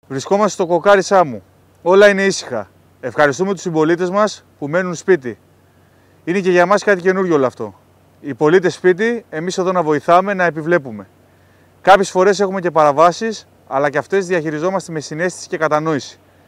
Βρισκόμαστε στο Κοκάρι Σάμου. Όλα είναι ήσυχα. Ευχαριστούμε τους συμπολίτες μας που μένουν σπίτι. Είναι και για μας κάτι καινούριο όλο αυτό. Οι πολίτες σπίτι, εμείς εδώ να βοηθάμε, να επιβλέπουμε. Κάποιες φορές έχουμε και παραβάσεις, αλλά και αυτές διαχειριζόμαστε με συναίσθηση και κατανόηση.